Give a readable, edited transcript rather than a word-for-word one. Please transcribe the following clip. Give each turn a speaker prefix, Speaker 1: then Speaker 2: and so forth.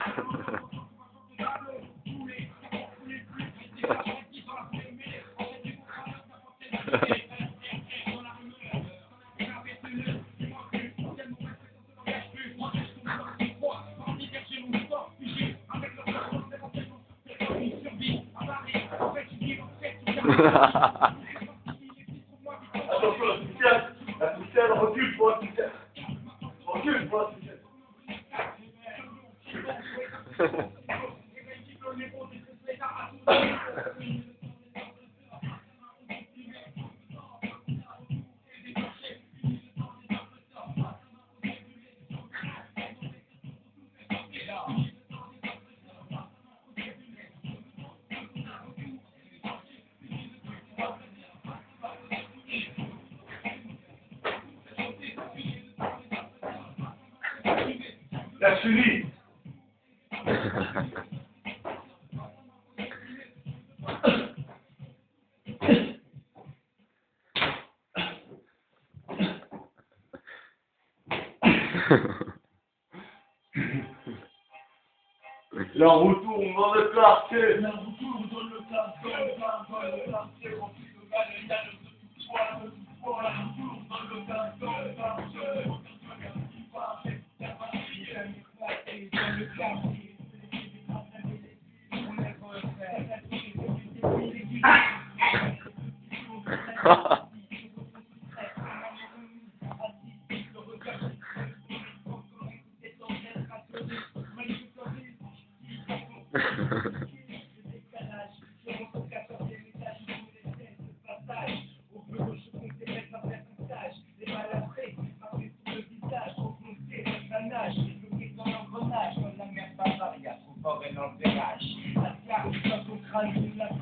Speaker 1: Attention, la poussière, recule pour la poussière. Recule pour la poussière. La chenille. Là, on retourne dans le quartier. Là, on retourne dans le quartier.
Speaker 2: Fort et dans le virage. La carte sur ton crâne,